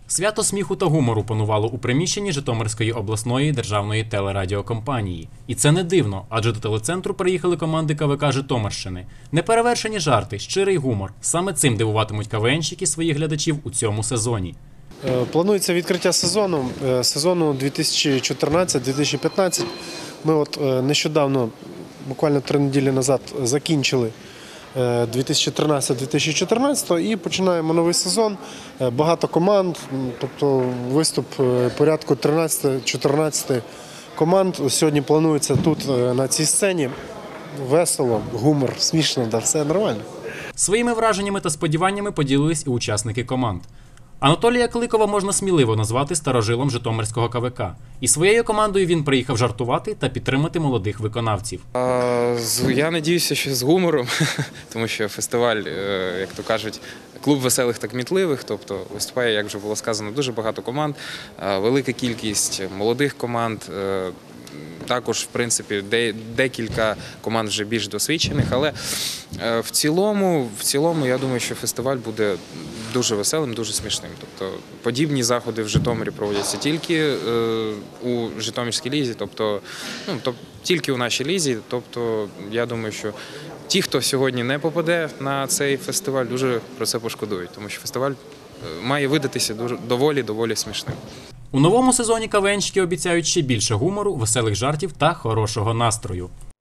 Свято сміху та гумору панувало у приміщенні Житомирської обласної державної телерадіокомпанії. І це не дивно, адже до телецентру приїхали команди КВК Житомирщини. Неперевершені жарти, щирий гумор. Саме цим дивуватимуть КВНщики своїх глядачів у цьому сезоні. Планується відкриття сезону 2014-2015. Ми нещодавно, буквально 3 неділі назад, закінчили 2013-2014 і починаємо новий сезон. Багато команд, тобто виступ порядку 13-14 команд. Сьогодні планується тут, на цій сцені. Весело, гумор, смішно, да, все нормально. Своїми враженнями та сподіваннями поділились і учасники команд. Анатолія Кликова можна сміливо назвати старожилом Житомирського КВК. І своєю командою він приїхав жартувати та підтримати молодих виконавців. Я надіюся, що з гумором, тому що фестиваль, як то кажуть, клуб веселих та кмітливих, тобто виступає, як вже було сказано, дуже багато команд, велика кількість молодих команд. Також, в принципі, декілька команд вже більш досвідчених, але в цілому, я думаю, що фестиваль буде дуже веселим, дуже смішним. Тобто подібні заходи в Житомирі проводяться тільки у Житомирській лізі, тобто тільки у нашій лізі. Тобто я думаю, що ті, хто сьогодні не попаде на цей фестиваль, дуже про це пошкодують, тому що фестиваль має видатися доволі смішним. У новому сезоні КВНщики обіцяють ще більше гумору, веселих жартів та хорошого настрою.